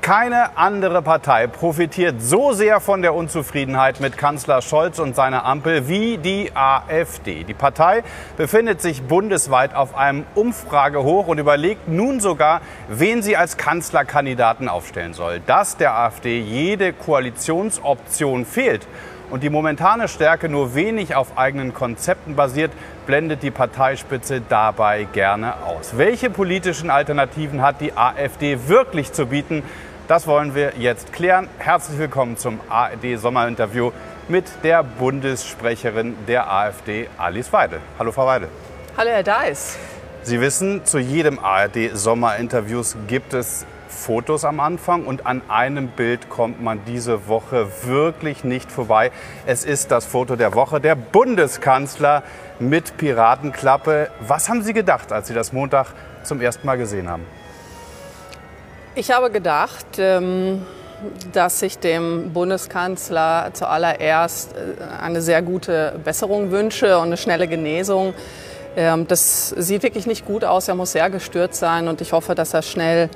Keine andere Partei profitiert so sehr von der Unzufriedenheit mit Kanzler Scholz und seiner Ampel wie die AfD. Die Partei befindet sich bundesweit auf einem Umfragehoch und überlegt nun sogar, wen sie als Kanzlerkandidaten aufstellen soll. Dass der AfD jede Koalitionsoption fehlt und die momentane Stärke nur wenig auf eigenen Konzepten basiert, blendet die Parteispitze dabei gerne aus. Welche politischen Alternativen hat die AfD wirklich zu bieten? Das wollen wir jetzt klären. Herzlich willkommen zum ARD-Sommerinterview mit der Bundessprecherin der AfD, Alice Weidel. Hallo, Frau Weidel. Hallo, Herr Deiß. Sie wissen, zu jedem ARD-Sommerinterviews gibt es Fotos am Anfang und an einem Bild kommt man diese Woche wirklich nicht vorbei. Es ist das Foto der Woche, der Bundeskanzler mit Piratenklappe. Was haben Sie gedacht, als Sie das Montag zum ersten Mal gesehen haben? Ich habe gedacht, dass ich dem Bundeskanzler zuallererst eine sehr gute Besserung wünsche und eine schnelle Genesung. Das sieht wirklich nicht gut aus, er muss sehr gestürzt sein und ich hoffe, dass er schnell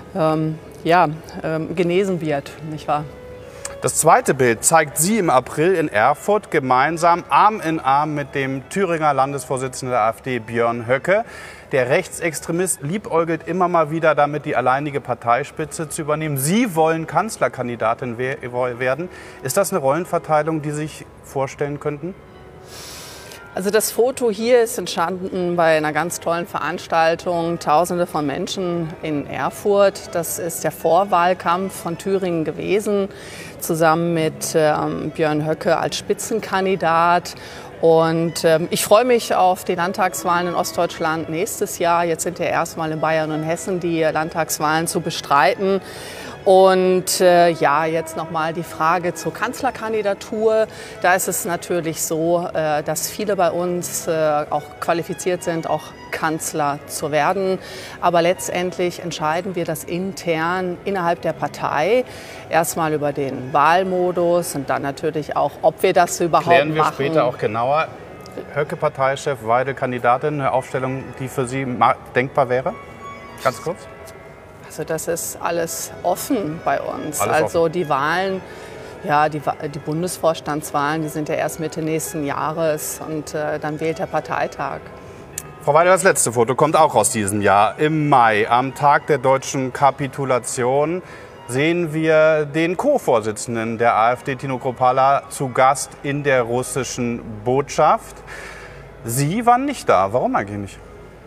genesen wird, nicht wahr? Das zweite Bild zeigt Sie im April in Erfurt gemeinsam Arm in Arm mit dem Thüringer Landesvorsitzenden der AfD, Björn Höcke. Der Rechtsextremist liebäugelt immer mal wieder damit, die alleinige Parteispitze zu übernehmen. Sie wollen Kanzlerkandidatin werden. Ist das eine Rollenverteilung, die Sie sich vorstellen könnten? Also das Foto hier ist entstanden bei einer ganz tollen Veranstaltung, Tausende von Menschen in Erfurt. Das ist der Vorwahlkampf von Thüringen gewesen, zusammen mit Björn Höcke als Spitzenkandidat. Und ich freue mich auf die Landtagswahlen in Ostdeutschland nächstes Jahr. Jetzt sind ja erstmal in Bayern und Hessen die Landtagswahlen zu bestreiten. Und jetzt nochmal die Frage zur Kanzlerkandidatur. Da ist es natürlich so, dass viele bei uns auch qualifiziert sind, auch Kanzler zu werden. Aber letztendlich entscheiden wir das intern innerhalb der Partei. Erstmal über den Wahlmodus und dann natürlich auch, ob wir das überhaupt machen. Klären wir später auch genauer. Höcke Parteichef, Weidel Kandidatin, eine Aufstellung, die für Sie denkbar wäre? Ganz kurz. Also das ist alles offen bei uns. Alles offen. Die Wahlen, die Bundesvorstandswahlen, die sind ja erst Mitte nächsten Jahres und dann wählt der Parteitag. Frau Weidel, das letzte Foto kommt auch aus diesem Jahr. Im Mai, am Tag der deutschen Kapitulation, sehen wir den Co-Vorsitzenden der AfD, Tino Kruppalla, zu Gast in der russischen Botschaft. Sie waren nicht da. Warum eigentlich nicht?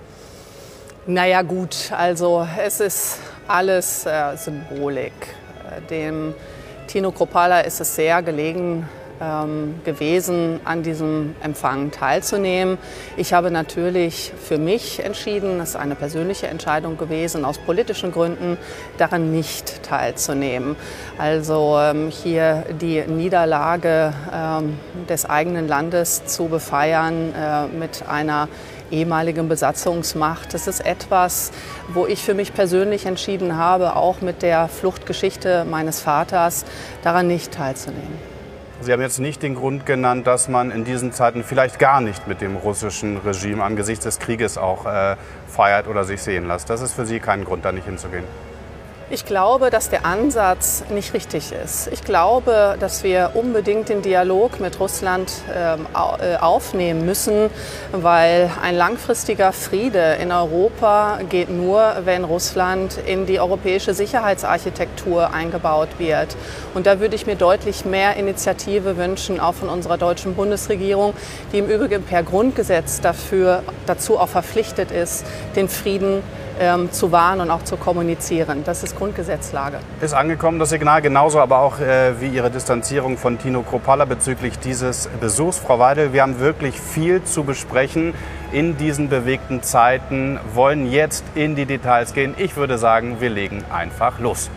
Naja gut, also es ist alles Symbolik. Dem Tino Kruppalla ist es sehr gelegen gewesen, an diesem Empfang teilzunehmen. Ich habe natürlich für mich entschieden, es ist eine persönliche Entscheidung gewesen, aus politischen Gründen daran nicht teilzunehmen. Also hier die Niederlage des eigenen Landes zu befeiern mit einer ehemaligen Besatzungsmacht. Das ist etwas, wo ich für mich persönlich entschieden habe, auch mit der Fluchtgeschichte meines Vaters, daran nicht teilzunehmen. Sie haben jetzt nicht den Grund genannt, dass man in diesen Zeiten vielleicht gar nicht mit dem russischen Regime angesichts des Krieges auch feiert oder sich sehen lässt. Das ist für Sie kein Grund, da nicht hinzugehen. Ich glaube, dass der Ansatz nicht richtig ist. Ich glaube, dass wir unbedingt den Dialog mit Russland aufnehmen müssen, weil ein langfristiger Friede in Europa geht nur, wenn Russland in die europäische Sicherheitsarchitektur eingebaut wird. Und da würde ich mir deutlich mehr Initiative wünschen, auch von unserer deutschen Bundesregierung, die im Übrigen per Grundgesetz dazu auch verpflichtet ist, den Frieden zu wahren und auch zu kommunizieren. Das ist Grundgesetzlage. Ist angekommen, das Signal, genauso aber auch wie Ihre Distanzierung von Tino Kruppalla bezüglich dieses Besuchs. Frau Weidel, wir haben wirklich viel zu besprechen in diesen bewegten Zeiten, wollen jetzt in die Details gehen. Ich würde sagen, wir legen einfach los.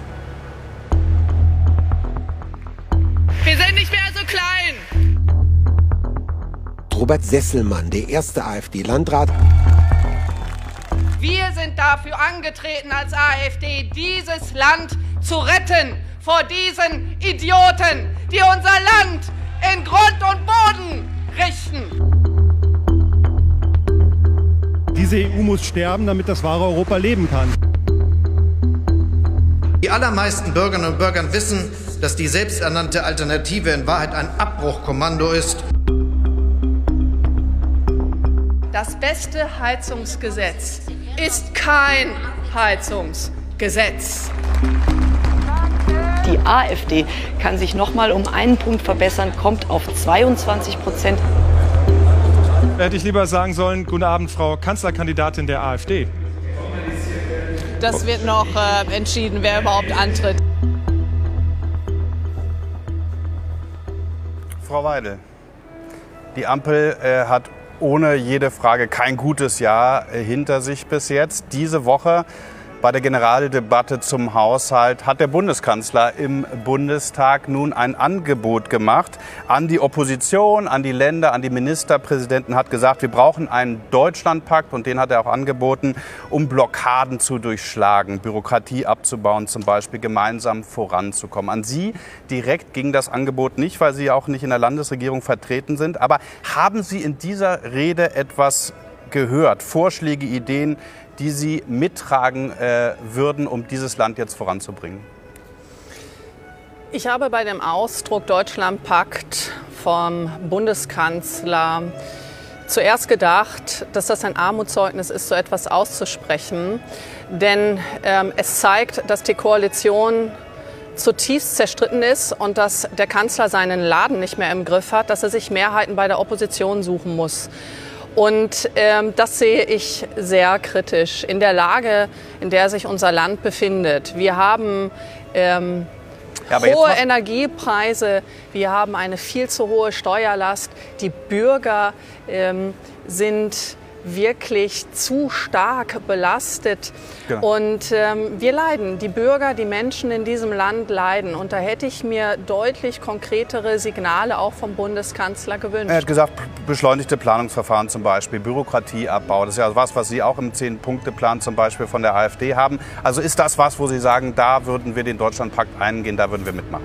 Wir sind nicht mehr so klein! Robert Sesselmann, der erste AfD-Landrat. Wir sind dafür angetreten als AfD, dieses Land zu retten vor diesen Idioten, die unser Land in Grund und Boden richten. Diese EU muss sterben, damit das wahre Europa leben kann. Die allermeisten Bürgerinnen und Bürger wissen, dass die selbsternannte Alternative in Wahrheit ein Abbruchkommando ist. Das beste Heizungsgesetz ist kein Heizungsgesetz. Die AfD kann sich noch mal um einen Punkt verbessern, kommt auf 22%. Hätte ich lieber sagen sollen, guten Abend, Frau Kanzlerkandidatin der AfD. Das wird noch entschieden, wer überhaupt antritt. Frau Weidel, die Ampel hat ohne jede Frage kein gutes Jahr hinter sich bis jetzt. Diese Woche bei der Generaldebatte zum Haushalt hat der Bundeskanzler im Bundestag nun ein Angebot gemacht an die Opposition, an die Länder, an die Ministerpräsidenten, hat gesagt, wir brauchen einen Deutschlandpakt, und den hat er auch angeboten, um Blockaden zu durchschlagen, Bürokratie abzubauen, zum Beispiel gemeinsam voranzukommen. An Sie direkt ging das Angebot nicht, weil Sie auch nicht in der Landesregierung vertreten sind. Aber haben Sie in dieser Rede etwas gehört, Vorschläge, Ideen, die Sie mittragen würden, um dieses Land jetzt voranzubringen? Ich habe bei dem Ausdruck Deutschlandpakt vom Bundeskanzler zuerst gedacht, dass das ein Armutszeugnis ist, so etwas auszusprechen. Denn es zeigt, dass die Koalition zutiefst zerstritten ist und dass der Kanzler seinen Laden nicht mehr im Griff hat, dass er sich Mehrheiten bei der Opposition suchen muss. Und das sehe ich sehr kritisch in der Lage, in der sich unser Land befindet. Wir haben hohe Energiepreise, wir haben eine viel zu hohe Steuerlast. Die Bürger sind wirklich zu stark belastet. Genau. Und wir leiden, die Bürger, die Menschen in diesem Land leiden. Und da hätte ich mir deutlich konkretere Signale auch vom Bundeskanzler gewünscht. Er hat gesagt, beschleunigte Planungsverfahren zum Beispiel, Bürokratieabbau. Das ist ja was Sie auch im 10-Punkte-Plan zum Beispiel von der AfD haben. Also ist das was, wo Sie sagen, da würden wir den Deutschlandpakt eingehen, da würden wir mitmachen?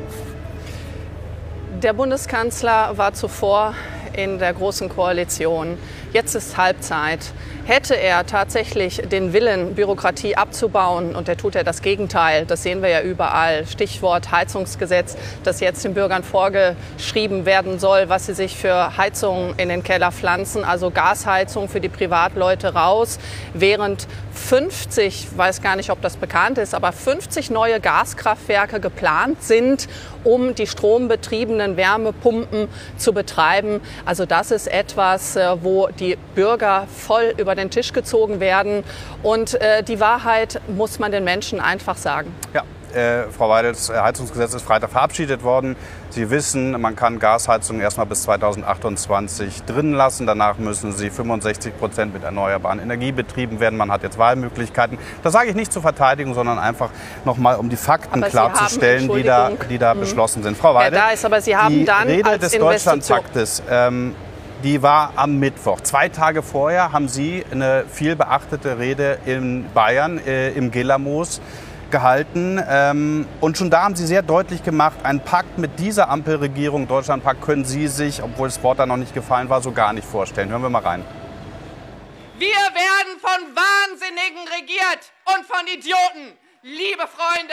Der Bundeskanzler war zuvor in der Großen Koalition. Jetzt ist Halbzeit. Hätte er tatsächlich den Willen, Bürokratie abzubauen, und er tut ja das Gegenteil, das sehen wir ja überall, Stichwort Heizungsgesetz, das jetzt den Bürgern vorgeschrieben werden soll, was sie sich für Heizungen in den Keller pflanzen, also Gasheizung für die Privatleute raus, während 50, ich weiß gar nicht, ob das bekannt ist, aber 50 neue Gaskraftwerke geplant sind, um die strombetriebenen Wärmepumpen zu betreiben. Also das ist etwas, wo die Bürger voll über den Tisch gezogen werden. Und die Wahrheit muss man den Menschen einfach sagen. Ja. Frau Weidel, das Heizungsgesetz ist Freitag verabschiedet worden. Sie wissen, man kann Gasheizungen erstmal bis 2028 drin lassen. Danach müssen sie 65% mit erneuerbaren Energie betrieben werden. Man hat jetzt Wahlmöglichkeiten. Das sage ich nicht zur Verteidigung, sondern einfach nochmal, um die Fakten klarzustellen, die da beschlossen sind. Frau Weidel, die Rede des Deutschlandpaktes, die war am Mittwoch. 2 Tage vorher haben Sie eine viel beachtete Rede in Bayern, im Gillermoos, gehalten. Und schon da haben Sie sehr deutlich gemacht, einen Pakt mit dieser Ampelregierung, Deutschlandpakt, können Sie sich, obwohl das Wort da noch nicht gefallen war, so gar nicht vorstellen. Hören wir mal rein. Wir werden von Wahnsinnigen regiert und von Idioten, liebe Freunde.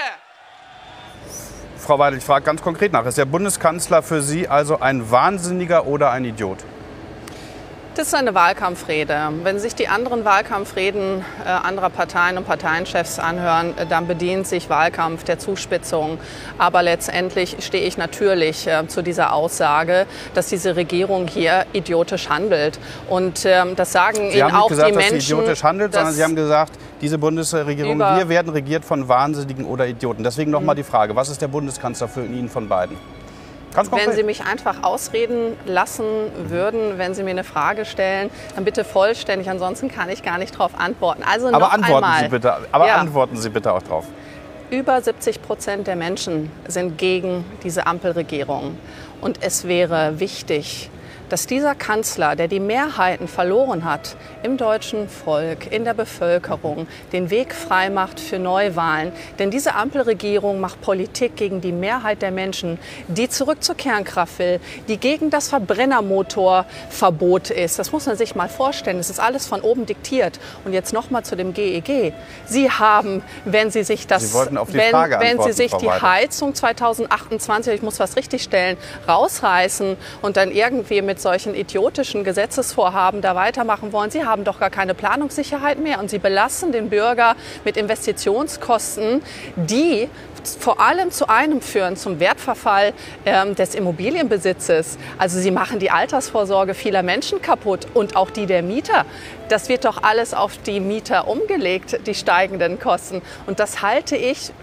Frau Weidel, ich frage ganz konkret nach. Ist der Bundeskanzler für Sie also ein Wahnsinniger oder ein Idiot? Das ist eine Wahlkampfrede. Wenn sich die anderen Wahlkampfreden anderer Parteien und Parteienchefs anhören, dann bedient sich Wahlkampf der Zuspitzung. Aber letztendlich stehe ich natürlich zu dieser Aussage, dass diese Regierung hier idiotisch handelt. Und das sagen Ihnen auch die Menschen. Sie haben nicht gesagt, dass sie idiotisch handelt, sondern Sie haben gesagt, diese Bundesregierung, wir werden regiert von Wahnsinnigen oder Idioten. Deswegen nochmal die Frage, was ist der Bundeskanzler für ihn von beiden? Wenn Sie mich einfach ausreden lassen würden, wenn Sie mir eine Frage stellen, dann bitte vollständig, ansonsten kann ich gar nicht darauf antworten. Also noch einmal. Antworten Sie bitte auch drauf. Über 70% der Menschen sind gegen diese Ampelregierung. Und es wäre wichtig, dass dieser Kanzler, der die Mehrheiten verloren hat im deutschen Volk, in der Bevölkerung, den Weg frei macht für Neuwahlen. Denn diese Ampelregierung macht Politik gegen die Mehrheit der Menschen, die zurück zur Kernkraft will, die gegen das Verbrennermotorverbot ist. Das muss man sich mal vorstellen. Das ist alles von oben diktiert. Und jetzt noch mal zu dem GEG. Sie haben, wenn Sie sich das, wenn Sie sich die Heizung 2028, ich muss was richtigstellen, rausreißen und dann irgendwie mit solchen idiotischen Gesetzesvorhaben da weitermachen wollen, Sie haben doch gar keine Planungssicherheit mehr und Sie belasten den Bürger mit Investitionskosten, die vor allem zu einem führen, zum Wertverfall des Immobilienbesitzes. Also Sie machen die Altersvorsorge vieler Menschen kaputt und auch die der Mieter. Das wird doch alles auf die Mieter umgelegt, die steigenden Kosten. Und das halte ich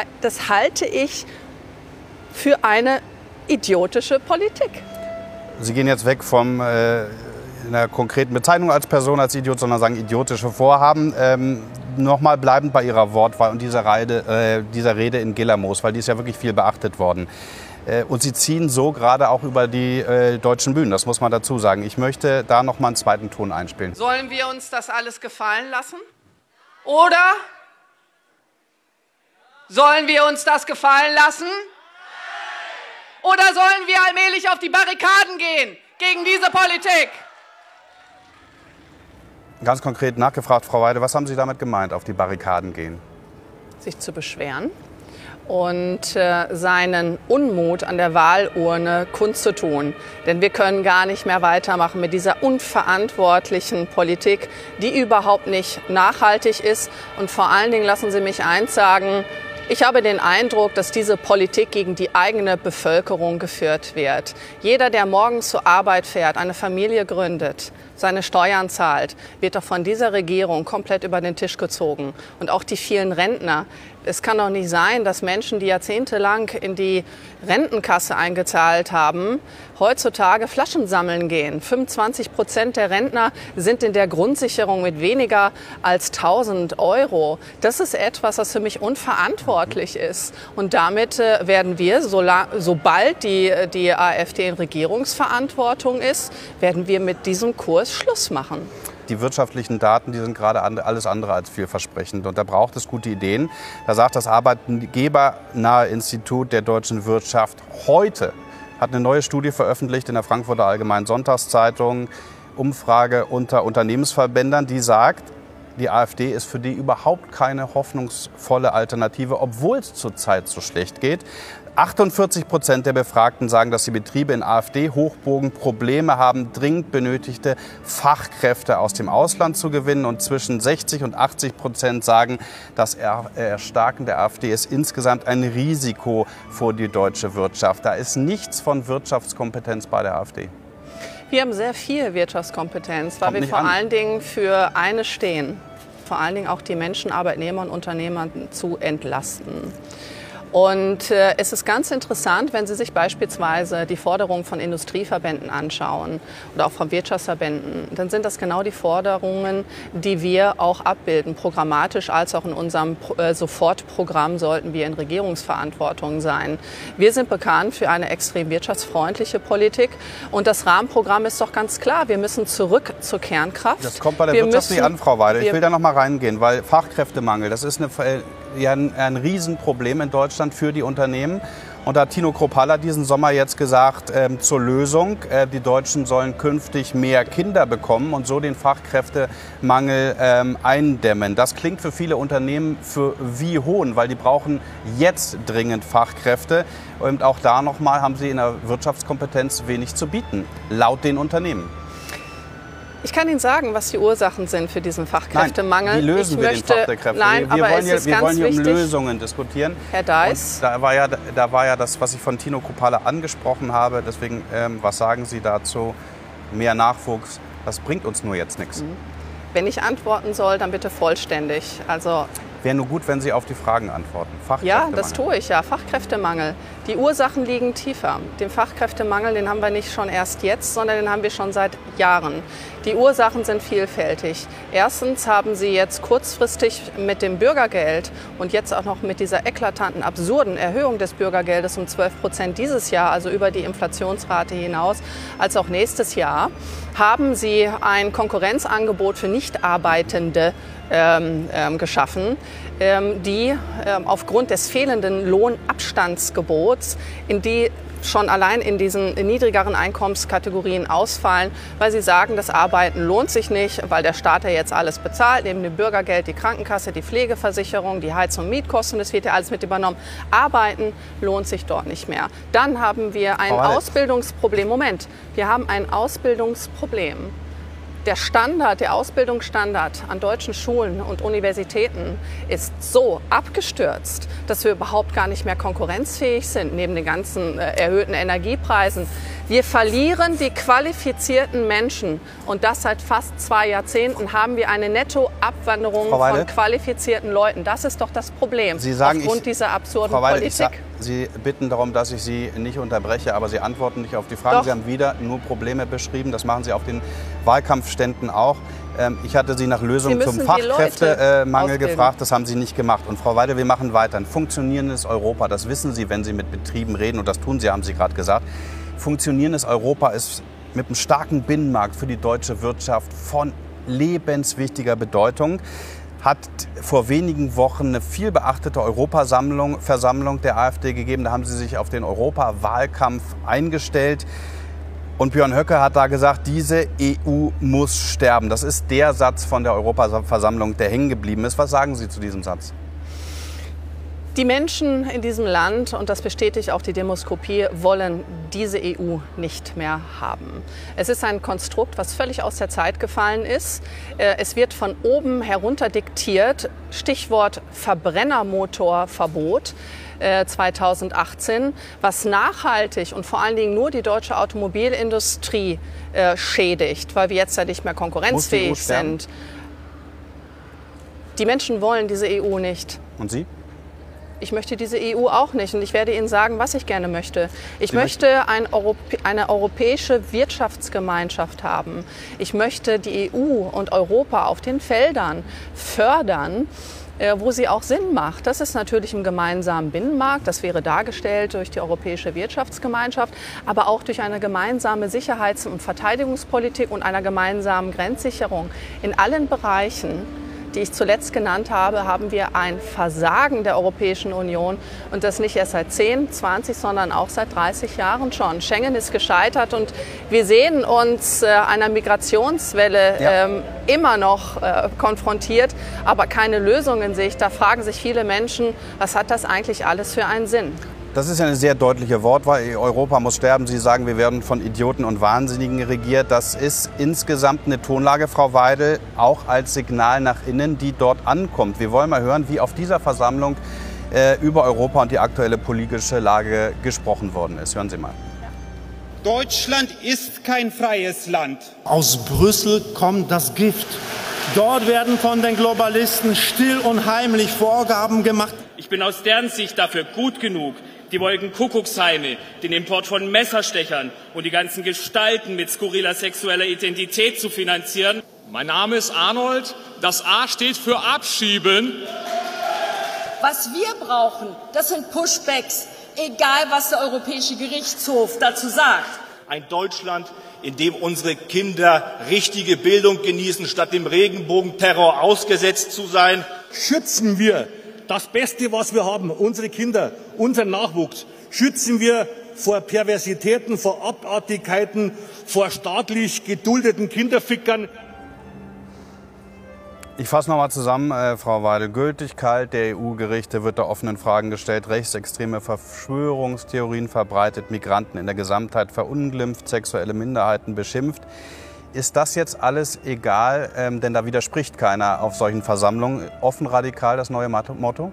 für eine idiotische Politik. Sie gehen jetzt weg von einer konkreten Bezeichnung als Person, als Idiot, sondern sagen idiotische Vorhaben. Nochmal bleibend bei Ihrer Wortwahl und dieser Rede in Gillermoos, weil die ist ja wirklich viel beachtet worden. Und Sie ziehen so gerade auch über die deutschen Bühnen, das muss man dazu sagen. Ich möchte da noch mal einen zweiten Ton einspielen. Sollen wir uns das alles gefallen lassen? Oder sollen wir uns das gefallen lassen? Oder sollen wir allmählich auf die Barrikaden gehen gegen diese Politik? Ganz konkret nachgefragt, Frau Weide, was haben Sie damit gemeint, auf die Barrikaden gehen? Sich zu beschweren und seinen Unmut an der Wahlurne kundzutun. Denn wir können gar nicht mehr weitermachen mit dieser unverantwortlichen Politik, die überhaupt nicht nachhaltig ist. Und vor allen Dingen lassen Sie mich eins sagen, ich habe den Eindruck, dass diese Politik gegen die eigene Bevölkerung geführt wird. Jeder, der morgens zur Arbeit fährt, eine Familie gründet, seine Steuern zahlt, wird doch von dieser Regierung komplett über den Tisch gezogen. Und auch die vielen Rentner. Es kann doch nicht sein, dass Menschen, die jahrzehntelang in die Rentenkasse eingezahlt haben, heutzutage Flaschen sammeln gehen. 25% der Rentner sind in der Grundsicherung mit weniger als 1.000 €. Das ist etwas, was für mich unverantwortlich ist. Und damit werden wir, sobald die AfD in Regierungsverantwortung ist, werden wir mit diesem Kurs Schluss machen. Die wirtschaftlichen Daten, die sind gerade alles andere als vielversprechend. Und da braucht es gute Ideen. Da sagt das Arbeitgebernahe Institut der deutschen Wirtschaft heute, hat eine neue Studie veröffentlicht in der Frankfurter Allgemeinen Sonntagszeitung, Umfrage unter Unternehmensverbändern, die sagt, die AfD ist für die überhaupt keine hoffnungsvolle Alternative, obwohl es zurzeit so schlecht geht. 48% der Befragten sagen, dass die Betriebe in AfD-Hochburgen Probleme haben, dringend benötigte Fachkräfte aus dem Ausland zu gewinnen. Und zwischen 60 und 80% sagen, das Erstarken der AfD ist insgesamt ein Risiko für die deutsche Wirtschaft. Da ist nichts von Wirtschaftskompetenz bei der AfD. Wir haben sehr viel Wirtschaftskompetenz, weil wir vor allen Dingen für eines stehen. Vor allen Dingen auch die Menschen, Arbeitnehmer und Unternehmer zu entlasten. Und es ist ganz interessant, wenn Sie sich beispielsweise die Forderungen von Industrieverbänden anschauen oder auch von Wirtschaftsverbänden, dann sind das genau die Forderungen, die wir auch abbilden, programmatisch als auch in unserem Sofortprogramm sollten wir in Regierungsverantwortung sein. Wir sind bekannt für eine extrem wirtschaftsfreundliche Politik und das Rahmenprogramm ist doch ganz klar, wir müssen zurück zur Kernkraft. Das kommt bei der Wirtschaft nicht an, Frau Weide. Ich will da noch mal reingehen, weil Fachkräftemangel, das ist ein Riesenproblem in Deutschland für die Unternehmen. Und da hat Tino Kruppalla diesen Sommer jetzt gesagt, zur Lösung, die Deutschen sollen künftig mehr Kinder bekommen und so den Fachkräftemangel eindämmen. Das klingt für viele Unternehmen für wie Hohn, weil die brauchen jetzt dringend Fachkräfte. Und auch da nochmal haben sie in der Wirtschaftskompetenz wenig zu bieten, laut den Unternehmen. Ich kann Ihnen sagen, was die Ursachen sind für diesen Fachkräftemangel. Nein, wie lösen wir den Fachkräftemangel? Wir wollen hier um Lösungen diskutieren. Herr Deiß. Da war ja das, was ich von Tino Kruppalla angesprochen habe. Deswegen, was sagen Sie dazu? Mehr Nachwuchs, das bringt uns nur jetzt nichts. Wenn ich antworten soll, dann bitte vollständig. Also Wäre nur gut, wenn Sie auf die Fragen antworten. Ja, das tue ich ja. Fachkräftemangel. Die Ursachen liegen tiefer. Den Fachkräftemangel, den haben wir nicht schon erst jetzt, sondern den haben wir schon seit Jahren. Die Ursachen sind vielfältig. Erstens haben Sie jetzt kurzfristig mit dem Bürgergeld und jetzt auch noch mit dieser eklatanten, absurden Erhöhung des Bürgergeldes um 12% dieses Jahr, also über die Inflationsrate hinaus, als auch nächstes Jahr, haben Sie ein Konkurrenzangebot für Nichtarbeitende geschaffen, die aufgrund des fehlenden Lohnabstandsgebots, in die schon allein in diesen niedrigeren Einkommenskategorien ausfallen, weil sie sagen, das Arbeiten lohnt sich nicht, weil der Staat ja jetzt alles bezahlt, neben dem Bürgergeld die Krankenkasse, die Pflegeversicherung, die Heiz- und Mietkosten, das wird ja alles mit übernommen. Arbeiten lohnt sich dort nicht mehr. Dann haben wir ein Ausbildungsproblem. Moment, wir haben ein Ausbildungsproblem. Der Ausbildungsstandard an deutschen Schulen und Universitäten ist so abgestürzt, dass wir überhaupt gar nicht mehr konkurrenzfähig sind, neben den ganzen erhöhten Energiepreisen. Wir verlieren die qualifizierten Menschen und das seit fast 2 Jahrzehnten haben wir eine Nettoabwanderung von qualifizierten Leuten. Das ist doch das Problem aufgrund dieser absurden Politik. Sie bitten darum, dass ich Sie nicht unterbreche, aber Sie antworten nicht auf die Fragen. Doch. Sie haben wieder nur Probleme beschrieben. Das machen Sie auf den Wahlkampfständen auch. Ich hatte Sie nach Lösungen zum Fachkräftemangel gefragt. Das haben Sie nicht gemacht. Und Frau Weidel, wir machen weiter. Ein funktionierendes Europa, das wissen Sie, wenn Sie mit Betrieben reden. Und das tun Sie, haben Sie gerade gesagt. Funktionierendes Europa ist mit einem starken Binnenmarkt für die deutsche Wirtschaft von lebenswichtiger Bedeutung. Hat vor wenigen Wochen eine viel beachtete Europaversammlung der AfD gegeben. Da haben sie sich auf den Europawahlkampf eingestellt. Und Björn Höcke hat da gesagt, diese EU muss sterben. Das ist der Satz von der Europaversammlung, der hängen geblieben ist. Was sagen Sie zu diesem Satz? Die Menschen in diesem Land, und das bestätigt auch die Demoskopie, wollen diese EU nicht mehr haben. Es ist ein Konstrukt, was völlig aus der Zeit gefallen ist. Es wird von oben herunter diktiert. Stichwort Verbrennermotorverbot 2018, was nachhaltig und vor allen Dingen nur die deutsche Automobilindustrie schädigt, weil wir jetzt ja nicht mehr konkurrenzfähig sind. Die Menschen wollen diese EU nicht. Und Sie? Ich möchte diese EU auch nicht und ich werde Ihnen sagen, was ich gerne möchte. Ich möchte eine europäische Wirtschaftsgemeinschaft haben. Ich möchte die EU und Europa auf den Feldern fördern, wo sie auch Sinn macht. Das ist natürlich im gemeinsamen Binnenmarkt, das wäre dargestellt durch die Europäische Wirtschaftsgemeinschaft, aber auch durch eine gemeinsame Sicherheits- und Verteidigungspolitik und einer gemeinsamen Grenzsicherung. In allen Bereichen, die ich zuletzt genannt habe, haben wir ein Versagen der Europäischen Union und das nicht erst seit 10, 20, sondern auch seit 30 Jahren schon. Schengen ist gescheitert und wir sehen uns einer Migrationswelle immer noch konfrontiert, aber keine Lösung in Sicht. Da fragen sich viele Menschen, was hat das eigentlich alles für einen Sinn? Das ist ja eine sehr deutliche Wortwahl. Europa muss sterben. Sie sagen, wir werden von Idioten und Wahnsinnigen regiert. Das ist insgesamt eine Tonlage, Frau Weidel, auch als Signal nach innen, die dort ankommt. Wir wollen mal hören, wie auf dieser Versammlung über Europa und die aktuelle politische Lage gesprochen worden ist. Hören Sie mal. Deutschland ist kein freies Land. Aus Brüssel kommt das Gift. Dort werden von den Globalisten still und heimlich Vorgaben gemacht. Ich bin aus deren Sicht dafür gut genug, die Wolkenkuckucksheime, den Import von Messerstechern und die ganzen Gestalten mit skurriler sexueller Identität zu finanzieren. Mein Name ist Arnold. Das A steht für Abschieben. Was wir brauchen, das sind Pushbacks, egal was der Europäische Gerichtshof dazu sagt. Ein Deutschland, in dem unsere Kinder richtige Bildung genießen, statt dem Regenbogenterror ausgesetzt zu sein. Schützen wir das Beste, was wir haben, unsere Kinder, unseren Nachwuchs. Schützen wir vor Perversitäten, vor Abartigkeiten, vor staatlich geduldeten Kinderfickern. Ich fasse noch mal zusammen, Frau Weidel. Gültigkeit der EU-Gerichte wird da offenen Fragen gestellt. Rechtsextreme Verschwörungstheorien verbreitet, Migranten in der Gesamtheit verunglimpft, sexuelle Minderheiten beschimpft. Ist das jetzt alles egal? Denn da widerspricht keiner auf solchen Versammlungen. Offen radikal das neue Motto?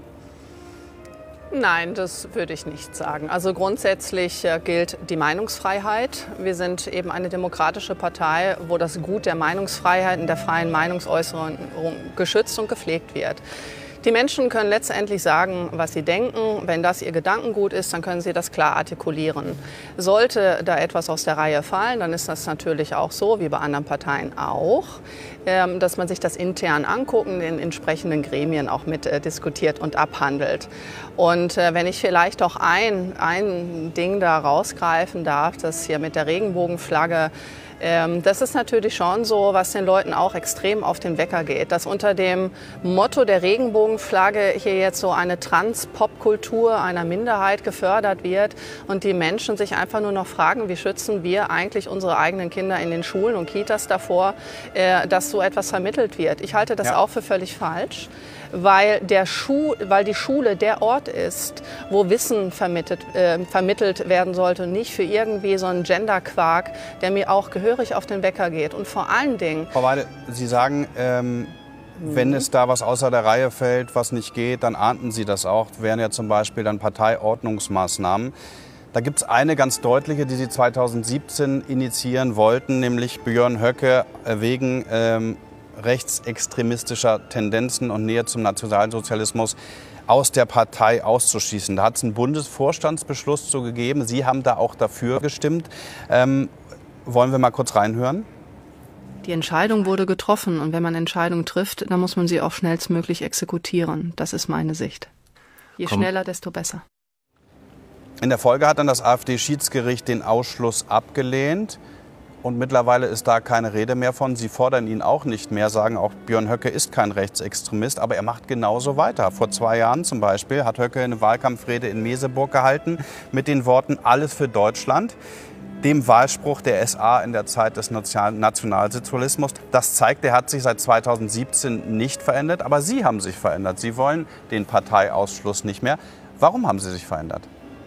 Nein, das würde ich nicht sagen. Also grundsätzlich gilt die Meinungsfreiheit. Wir sind eben eine demokratische Partei, wo das Gut der Meinungsfreiheit und der freien Meinungsäußerung geschützt und gepflegt wird. Die Menschen können letztendlich sagen, was sie denken. Wenn das ihr Gedankengut ist, dann können sie das klar artikulieren. Sollte da etwas aus der Reihe fallen, dann ist das natürlich auch so, wie bei anderen Parteien auch, dass man sich das intern angucken, in entsprechenden Gremien auch mit diskutiert und abhandelt. Und wenn ich vielleicht auch ein Ding da rausgreifen darf, das hier mit der Regenbogenflagge, das ist natürlich schon so, was den Leuten auch extrem auf den Wecker geht, dass unter dem Motto der Regenbogenflagge hier jetzt so eine Trans-Pop-Kultur einer Minderheit gefördert wird und die Menschen sich einfach nur noch fragen, wie schützen wir eigentlich unsere eigenen Kinder in den Schulen und Kitas davor, dass so etwas vermittelt wird. Ich halte das auch für völlig falsch, weil die Schule der Ort ist, wo Wissen vermittelt werden sollte und nicht für irgendwie so einen Gender-Quark, der mir auch gehörig auf den Wecker geht. Und vor allen Dingen... Frau Weidel, Sie sagen, wenn es da was außer der Reihe fällt, was nicht geht, dann ahnden Sie das auch. Das wären ja zum Beispiel dann Parteiordnungsmaßnahmen. Da gibt es eine ganz deutliche, die Sie 2017 initiieren wollten, nämlich Björn Höcke wegen rechtsextremistischer Tendenzen und Nähe zum Nationalsozialismus aus der Partei auszuschließen. Da hat es einen Bundesvorstandsbeschluss zu gegeben. Sie haben da auch dafür gestimmt. Wollen wir mal kurz reinhören? Die Entscheidung wurde getroffen und wenn man Entscheidungen trifft, dann muss man sie auch schnellstmöglich exekutieren. Das ist meine Sicht. Je schneller, desto besser. In der Folge hat dann das AfD-Schiedsgericht den Ausschluss abgelehnt. Und mittlerweile ist da keine Rede mehr von. Sie fordern ihn auch nicht mehr, sagen auch, Björn Höcke ist kein Rechtsextremist, aber er macht genauso weiter. Vor 2 Jahren zum Beispiel hat Höcke eine Wahlkampfrede in Meseburg gehalten mit den Worten "Alles für Deutschland", dem Wahlspruch der SA in der Zeit des Nationalsozialismus. Das zeigt, er hat sich seit 2017 nicht verändert, aber Sie haben sich verändert. Sie wollen den Parteiausschluss nicht mehr. Warum haben Sie sich verändert?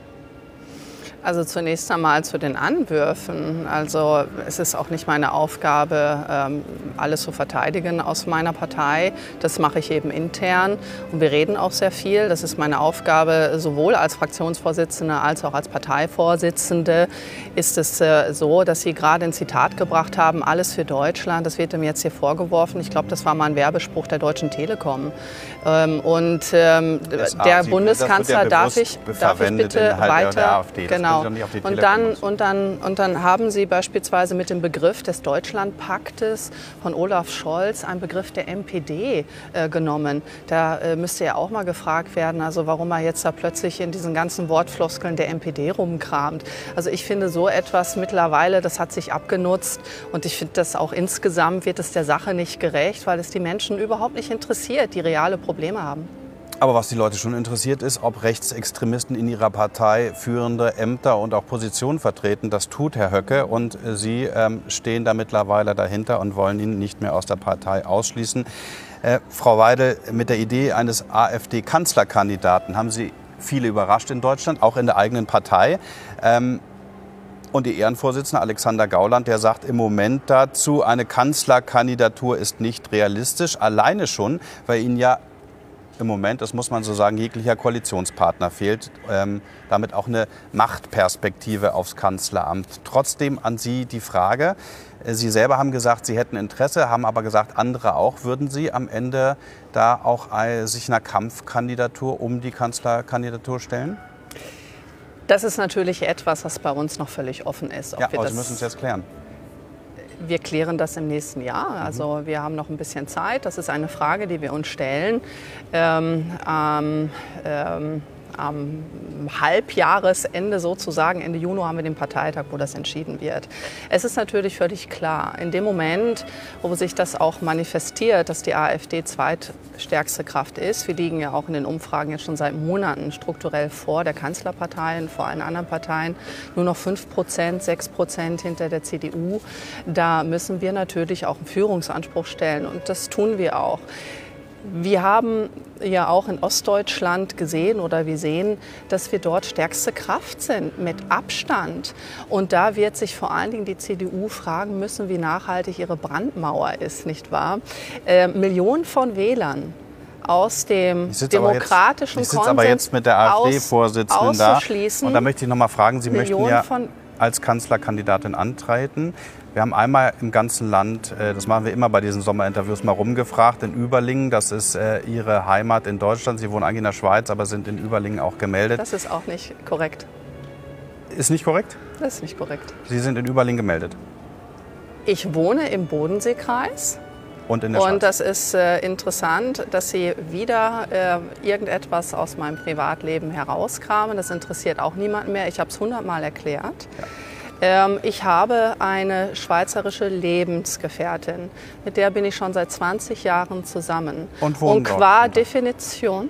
Also zunächst einmal zu den Anwürfen. Also es ist auch nicht meine Aufgabe, alles zu verteidigen aus meiner Partei. Das mache ich eben intern und wir reden auch sehr viel. Das ist meine Aufgabe, sowohl als Fraktionsvorsitzende als auch als Parteivorsitzende. Ist es so, dass Sie gerade ein Zitat gebracht haben, "Alles für Deutschland", das wird mir jetzt hier vorgeworfen. Ich glaube, das war mal ein Werbespruch der Deutschen Telekom. Der Bundeskanzler, darf ich bitte weiter? Genau. Und dann haben Sie beispielsweise mit dem Begriff des Deutschlandpaktes von Olaf Scholz einen Begriff der NPD genommen. Da müsste ja auch mal gefragt werden, also warum er jetzt da plötzlich in diesen ganzen Wortfloskeln der NPD rumkramt. Also ich finde so etwas mittlerweile, das hat sich abgenutzt und ich finde das auch insgesamt wird es der Sache nicht gerecht, weil es die Menschen überhaupt nicht interessiert, die reale Probleme haben. Aber was die Leute schon interessiert ist, ob Rechtsextremisten in ihrer Partei führende Ämter und auch Positionen vertreten. Das tut Herr Höcke und Sie stehen da mittlerweile dahinter und wollen ihn nicht mehr aus der Partei ausschließen. Frau Weidel, mit der Idee eines AfD-Kanzlerkandidaten haben Sie viele überrascht in Deutschland, auch in der eigenen Partei. Und Ihr Ehrenvorsitzender Alexander Gauland, der sagt im Moment dazu, eine Kanzlerkandidatur ist nicht realistisch, alleine schon, weil Ihnen ja im Moment, das muss man so sagen, jeglicher Koalitionspartner fehlt, damit auch eine Machtperspektive aufs Kanzleramt. Trotzdem an Sie die Frage, Sie selber haben gesagt, Sie hätten Interesse, haben aber gesagt, andere auch. Würden Sie am Ende da auch sich einer Kampfkandidatur um die Kanzlerkandidatur stellen? Das ist natürlich etwas, was bei uns noch völlig offen ist. Ja, aber Sie müssen es jetzt klären. Wir klären das im nächsten Jahr. Also wir haben noch ein bisschen Zeit. Das ist eine Frage, die wir uns stellen. Am Halbjahresende sozusagen, Ende Juni haben wir den Parteitag, wo das entschieden wird. Es ist natürlich völlig klar, in dem Moment, wo sich das auch manifestiert, dass die AfD zweitstärkste Kraft ist, wir liegen ja auch in den Umfragen jetzt schon seit Monaten strukturell vor der Kanzlerparteien, vor allen anderen Parteien, nur noch 5%, 6% hinter der CDU. Da müssen wir natürlich auch einen Führungsanspruch stellen und das tun wir auch. Wir haben ja auch in Ostdeutschland gesehen oder wir sehen, dass wir dort stärkste Kraft sind, mit Abstand. Und da wird sich vor allen Dingen die CDU fragen müssen, wie nachhaltig ihre Brandmauer ist, nicht wahr? Millionen von Wählern aus dem demokratischen Konsens aber jetzt mit der AfD-Vorsitzenden da. auszuschließen. Und da möchte ich noch mal fragen, Sie möchten ja... als Kanzlerkandidatin antreten. Wir haben einmal im ganzen Land, das machen wir immer bei diesen Sommerinterviews, mal rumgefragt, in Überlingen, das ist Ihre Heimat in Deutschland. Sie wohnen eigentlich in der Schweiz, aber sind in Überlingen auch gemeldet. Das ist auch nicht korrekt. Ist nicht korrekt? Das ist nicht korrekt. Sie sind in Überlingen gemeldet? Ich wohne im Bodenseekreis. Und in der Schweiz? Und das ist interessant, dass Sie wieder irgendetwas aus meinem Privatleben herauskramen. Das interessiert auch niemanden mehr. Ich habe es 100-mal erklärt. Ja. Ich habe eine schweizerische Lebensgefährtin. Mit der bin ich schon seit 20 Jahren zusammen. Und qua Definition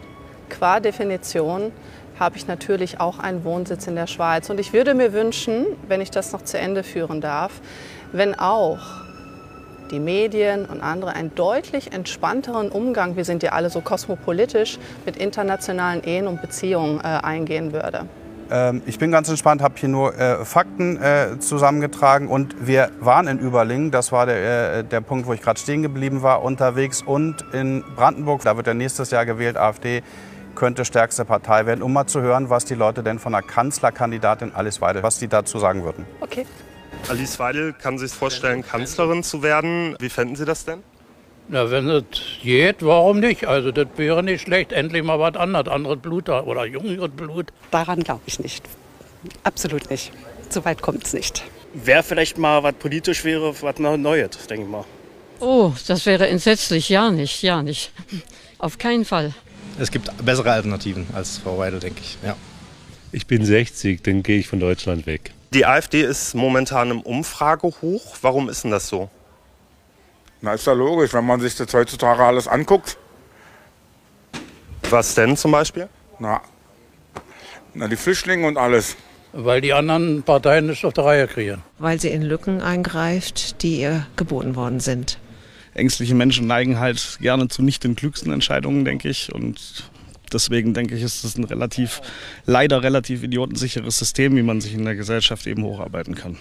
habe ich natürlich auch einen Wohnsitz in der Schweiz. Und ich würde mir wünschen, wenn ich das noch zu Ende führen darf, wenn auch die Medien und andere einen deutlich entspannteren Umgang, wir sind ja alle so kosmopolitisch, mit internationalen Ehen und Beziehungen eingehen würde. Ich bin ganz entspannt, habe hier nur Fakten zusammengetragen und wir waren in Überlingen, das war der Punkt, wo ich gerade stehen geblieben war, unterwegs, und in Brandenburg, da wird ja nächstes Jahr gewählt, AfD könnte stärkste Partei werden, um mal zu hören, was die Leute denn von der Kanzlerkandidatin Alice Weidel, was die dazu sagen würden. Okay. Alice Weidel kann sich vorstellen, Kanzlerin zu werden. Wie fänden Sie das denn? Na, wenn es geht, warum nicht? Also das wäre nicht schlecht. Endlich mal was anderes Blut oder jüngeres Blut. Daran glaube ich nicht. Absolut nicht. So weit kommt es nicht. Wäre vielleicht mal was politisch wäre, was Neues, denke ich mal. Oh, das wäre entsetzlich. Ja nicht. Auf keinen Fall. Es gibt bessere Alternativen als Frau Weidel, denke ich. Ja. Ich bin 60, dann gehe ich von Deutschland weg. Die AfD ist momentan im Umfragehoch. Warum ist denn das so? Na, ist ja logisch, wenn man sich das heutzutage alles anguckt. Was denn zum Beispiel? Na, die Flüchtlinge und alles. Weil die anderen Parteien nicht auf der Reihe kriegen. Weil sie in Lücken eingreift, die ihr geboten worden sind. Ängstliche Menschen neigen halt gerne zu nicht den klügsten Entscheidungen, denke ich. Und deswegen denke ich, ist es ein leider relativ idiotensicheres System, wie man sich in der Gesellschaft eben hocharbeiten kann.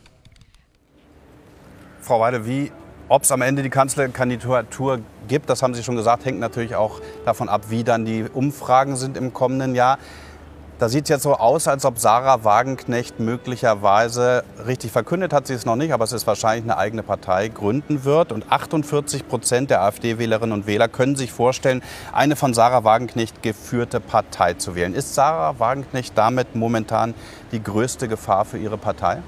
Frau Weidel, ob es am Ende die Kanzlerkandidatur gibt, das haben Sie schon gesagt, hängt natürlich auch davon ab, wie dann die Umfragen sind im kommenden Jahr. Da sieht es jetzt so aus, als ob Sarah Wagenknecht möglicherweise, richtig verkündet hat sie es noch nicht, aber es ist wahrscheinlich eine eigene Partei, gründen wird. Und 48% der AfD-Wählerinnen und Wähler können sich vorstellen, eine von Sarah Wagenknecht geführte Partei zu wählen. Ist Sarah Wagenknecht damit momentan die größte Gefahr für ihre Partei?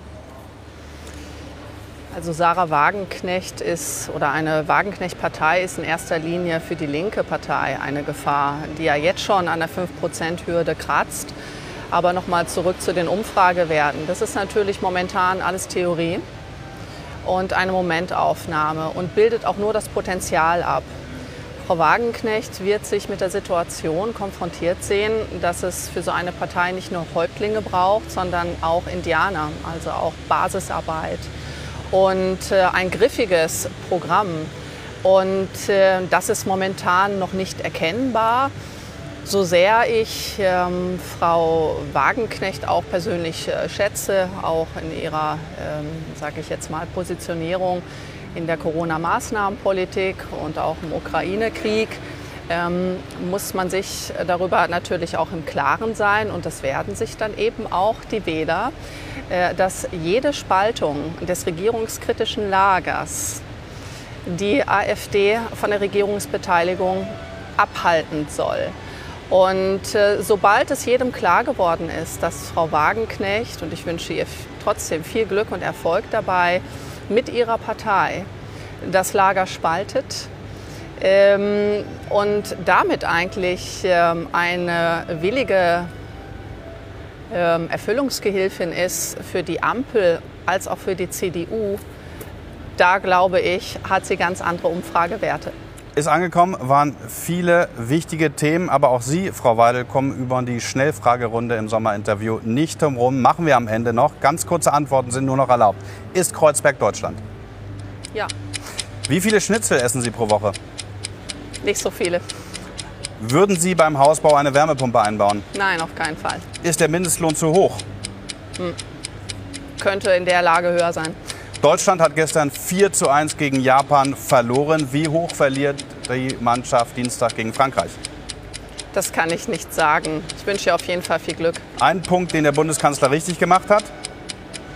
Also Sarah Wagenknecht oder eine Wagenknecht-Partei ist in erster Linie für die linke Partei eine Gefahr, die ja jetzt schon an der 5%-Hürde kratzt. Aber nochmal zurück zu den Umfragewerten. Das ist natürlich momentan alles Theorie und eine Momentaufnahme und bildet auch nur das Potenzial ab. Frau Wagenknecht wird sich mit der Situation konfrontiert sehen, dass es für so eine Partei nicht nur Häuptlinge braucht, sondern auch Indianer, also auch Basisarbeit. Und ein griffiges Programm. Und das ist momentan noch nicht erkennbar. So sehr ich Frau Wagenknecht auch persönlich schätze, auch in ihrer, sage ich jetzt mal, Positionierung in der Corona-Maßnahmenpolitik und auch im Ukraine-Krieg, muss man sich darüber natürlich auch im Klaren sein, und das werden sich dann eben auch die Wähler, dass jede Spaltung des regierungskritischen Lagers die AfD von der Regierungsbeteiligung abhalten soll. Und sobald es jedem klar geworden ist, dass Frau Wagenknecht, und ich wünsche ihr trotzdem viel Glück und Erfolg dabei, mit ihrer Partei das Lager spaltet, und damit eigentlich eine willige Erfüllungsgehilfin ist für die Ampel als auch für die CDU, da glaube ich, hat sie ganz andere Umfragewerte. Ist angekommen, waren viele wichtige Themen, aber auch Sie, Frau Weidel, kommen über die Schnellfragerunde im Sommerinterview nicht herum. Machen wir am Ende noch. Ganz kurze Antworten sind nur noch erlaubt. Ist Kreuzberg Deutschland? Ja. Wie viele Schnitzel essen Sie pro Woche? Nicht so viele. Würden Sie beim Hausbau eine Wärmepumpe einbauen? Nein, auf keinen Fall. Ist der Mindestlohn zu hoch? Könnte in der Lage höher sein. Deutschland hat gestern 4:1 gegen Japan verloren. Wie hoch verliert die Mannschaft Dienstag gegen Frankreich? Das kann ich nicht sagen. Ich wünsche ihr auf jeden Fall viel Glück. Ein Punkt, den der Bundeskanzler richtig gemacht hat?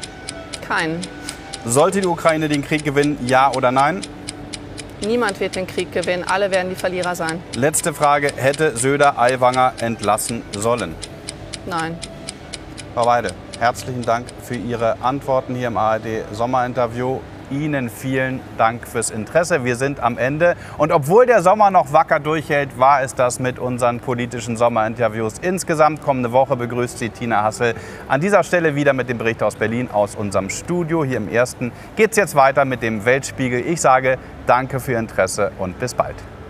Keinen. Sollte die Ukraine den Krieg gewinnen, ja oder nein? Niemand wird den Krieg gewinnen. Alle werden die Verlierer sein. Letzte Frage. Hätte Söder Aiwanger entlassen sollen? Nein. Frau Weide, herzlichen Dank für Ihre Antworten hier im ARD-Sommerinterview. Ihnen vielen Dank fürs Interesse. Wir sind am Ende. Und obwohl der Sommer noch wacker durchhält, war es das mit unseren politischen Sommerinterviews. Insgesamt kommende Woche begrüßt Sie Tina Hassel. An dieser Stelle wieder mit dem Bericht aus Berlin, aus unserem Studio. Hier im Ersten geht es jetzt weiter mit dem Weltspiegel. Ich sage danke für Ihr Interesse und bis bald.